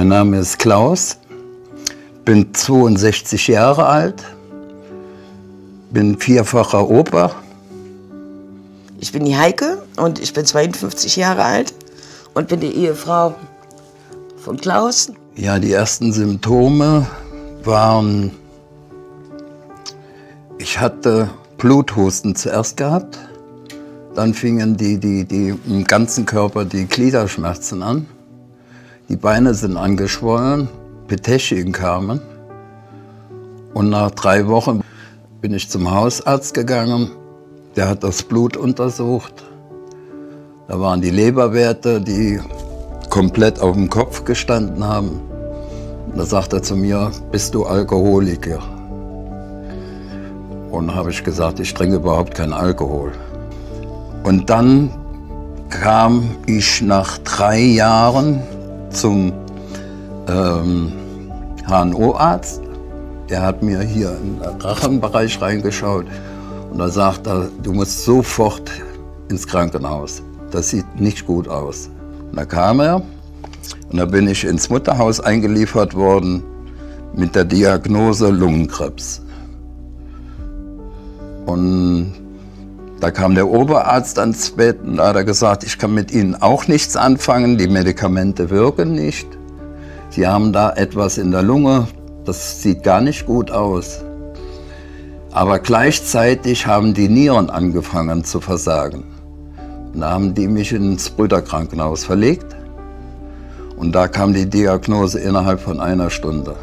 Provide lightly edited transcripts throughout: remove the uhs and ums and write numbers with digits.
Mein Name ist Klaus, bin 62 Jahre alt, bin vierfacher Opa. Ich bin die Heike und ich bin 52 Jahre alt und bin die Ehefrau von Klaus. Ja, die ersten Symptome waren, ich hatte Bluthusten zuerst gehabt, dann fingen im ganzen Körper die Gliederschmerzen an, die Beine sind angeschwollen, Petechien kamen und nach 3 Wochen bin ich zum Hausarzt gegangen, der hat das Blut untersucht, da waren die Leberwerte, die komplett auf dem Kopf gestanden haben. Und da sagt er zu mir, bist du Alkoholiker? Und da habe ich gesagt, ich trinke überhaupt keinen Alkohol. Und dann kam ich nach 3 Jahren zum HNO-Arzt. Der hat mir hier in den Rachenbereich reingeschaut und da sagt er, du musst sofort ins Krankenhaus. Das sieht nicht gut aus. Und da kam er und da bin ich ins Mutterhaus eingeliefert worden mit der Diagnose Lungenkrebs. Und da kam der Oberarzt ans Bett und da hat er gesagt, ich kann mit Ihnen auch nichts anfangen, die Medikamente wirken nicht. Sie haben da etwas in der Lunge, das sieht gar nicht gut aus. Aber gleichzeitig haben die Nieren angefangen zu versagen. Und da haben die mich ins Brüderkrankenhaus verlegt und da kam die Diagnose innerhalb von 1 Stunde.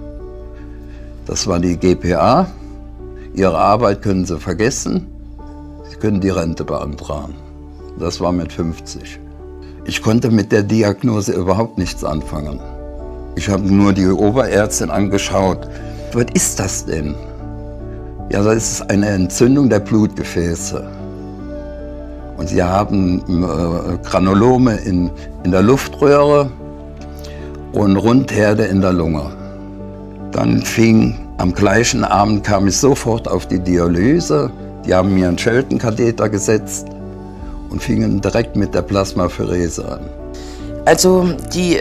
Das war die GPA. Ihre Arbeit können Sie vergessen. Sie können die Rente beantragen. Das war mit 50. Ich konnte mit der Diagnose überhaupt nichts anfangen. Ich habe nur die Oberärztin angeschaut. Was ist das denn? Ja, das ist eine Entzündung der Blutgefäße. Und Sie haben Granulome in der Luftröhre und Rundherde in der Lunge. Dann am gleichen Abend kam ich sofort auf die Dialyse. Die haben mir einen Scheltenkatheter gesetzt und fingen direkt mit der Plasmapherese an. Also die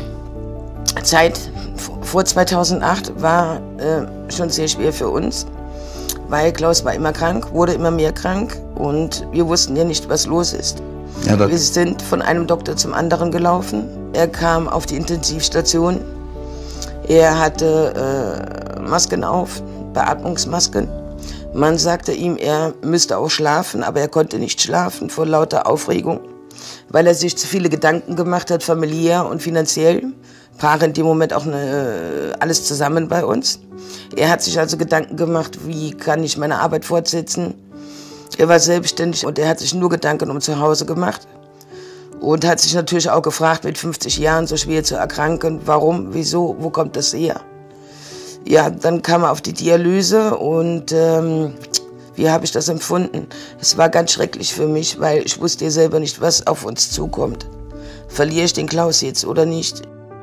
Zeit vor 2008 war schon sehr schwer für uns, weil Klaus war immer krank, wurde immer mehr krank und wir wussten ja nicht, was los ist. Ja, wir sind von einem Doktor zum anderen gelaufen. Er kam auf die Intensivstation. Er hatte Masken auf, Beatmungsmasken. Man sagte ihm, er müsste auch schlafen, aber er konnte nicht schlafen vor lauter Aufregung, weil er sich zu viele Gedanken gemacht hat, familiär und finanziell. Paare in dem Moment auch alles zusammen bei uns. Er hat sich also Gedanken gemacht, wie kann ich meine Arbeit fortsetzen. Er war selbstständig und er hat sich nur Gedanken um zu Hause gemacht. Und hat sich natürlich auch gefragt, mit 50 Jahren so schwer zu erkranken, warum, wieso, wo kommt das her? Ja, dann kam er auf die Dialyse und wie habe ich das empfunden? Es war ganz schrecklich für mich, weil ich wusste ja selber nicht, was auf uns zukommt. Verliere ich den Klaus jetzt oder nicht?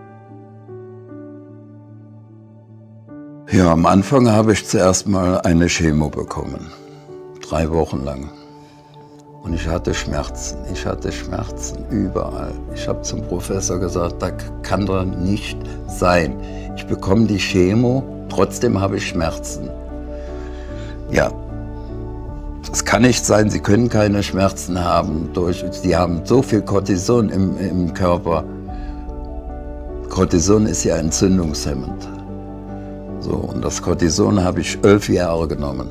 Ja, am Anfang habe ich zuerst mal eine Chemo bekommen, 3 Wochen lang. Und ich hatte Schmerzen überall. Ich habe zum Professor gesagt, das kann doch nicht sein. Ich bekomme die Chemo, trotzdem habe ich Schmerzen. Ja, das kann nicht sein, Sie können keine Schmerzen haben. Sie haben so viel Cortison im Körper. Cortison ist ja entzündungshemmend. So, und das Cortison habe ich 11 Jahre genommen.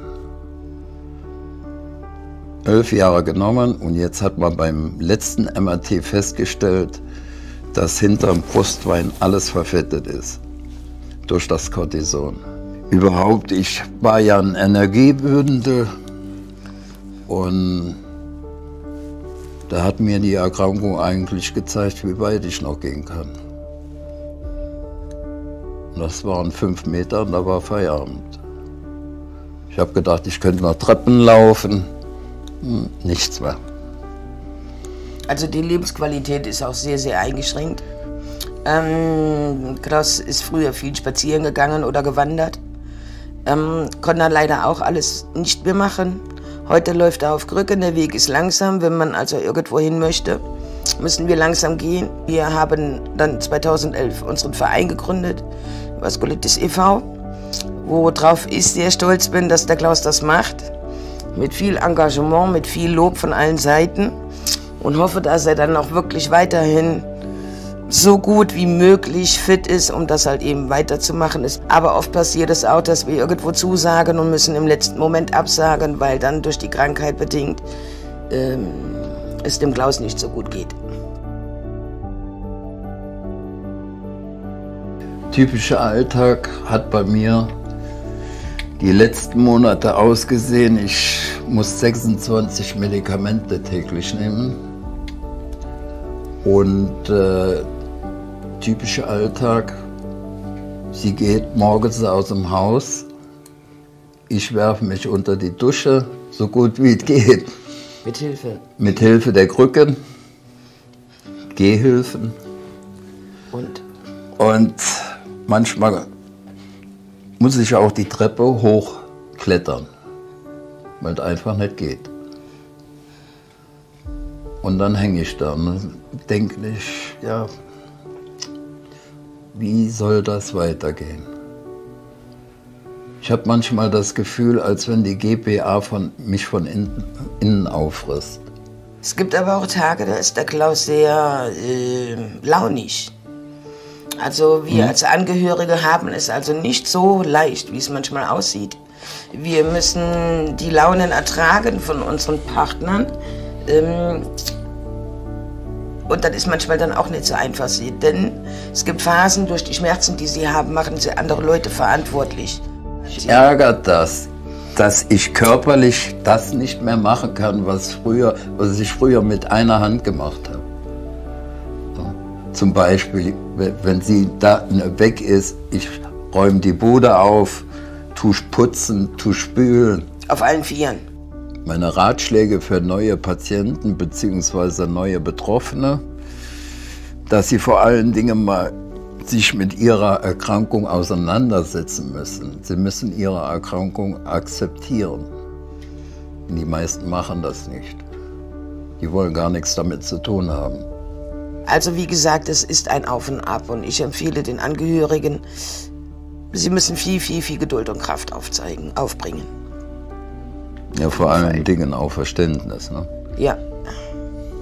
11 Jahre genommen und jetzt hat man beim letzten MRT festgestellt, dass hinterm Brustbein alles verfettet ist durch das Cortison. Überhaupt, ich war ja ein Energiebündel und da hat mir die Erkrankung eigentlich gezeigt, wie weit ich noch gehen kann. Und das waren 5 Meter und da war Feierabend. Ich habe gedacht, ich könnte noch Treppen laufen. Nichts mehr. Also die Lebensqualität ist auch sehr, sehr eingeschränkt. Klaus ist früher viel spazieren gegangen oder gewandert. Konnte er leider auch alles nicht mehr machen. Heute läuft er auf Krücken, der Weg ist langsam, wenn man also irgendwo hin möchte. müssen wir langsam gehen. Wir haben dann 2011 unseren Verein gegründet, Vaskulitis e.V., worauf ich sehr stolz bin, dass der Klaus das macht. Mit viel Engagement, mit viel Lob von allen Seiten und hoffe, dass er dann auch wirklich weiterhin so gut wie möglich fit ist, um das halt eben weiterzumachen. Aber oft passiert es auch, dass wir irgendwo zusagen und müssen im letzten Moment absagen, weil dann durch die Krankheit bedingt es dem Klaus nicht so gut geht. Typischer Alltag hat bei mir die letzten Monate ausgesehen. Ich muss 26 Medikamente täglich nehmen. Und typischer Alltag, sie geht morgens aus dem Haus, ich werfe mich unter die Dusche, so gut wie es geht. Mit Hilfe? Mit Hilfe der Krücken, Gehhilfen. Und manchmal muss ich auch die Treppe hochklettern, weil es einfach nicht geht. Und dann hänge ich da und denke ich, ja, wie soll das weitergehen? Ich habe manchmal das Gefühl, als wenn die GPA mich von innen auffrisst. Es gibt aber auch Tage, da ist der Klaus sehr launig. Also wir als Angehörige haben es also nicht so leicht, wie es manchmal aussieht. Wir müssen die Launen ertragen von unseren Partnern. Und das ist manchmal dann auch nicht so einfach, denn es gibt Phasen, durch die Schmerzen, die sie haben, machen sie andere Leute verantwortlich. Mich ärgert das, dass ich körperlich das nicht mehr machen kann, was ich früher mit einer Hand gemacht habe. Zum Beispiel, wenn sie da weg ist, ich räume die Bude auf, tue putzen, tue spülen. Auf allen Vieren. Meine Ratschläge für neue Patienten bzw. neue Betroffene, dass sie vor allen Dingen mal sich mit ihrer Erkrankung auseinandersetzen müssen. Sie müssen ihre Erkrankung akzeptieren. Und die meisten machen das nicht. Die wollen gar nichts damit zu tun haben. Also wie gesagt, es ist ein Auf und Ab und ich empfehle den Angehörigen, sie müssen viel, viel, viel Geduld und Kraft aufbringen. Ja, vor allen Dingen auch Verständnis, ne? Ja.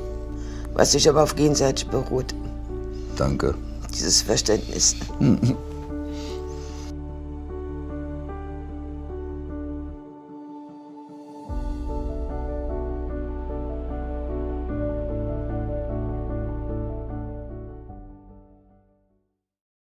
Was sich aber auf gegenseitig beruht. Danke. Dieses Verständnis.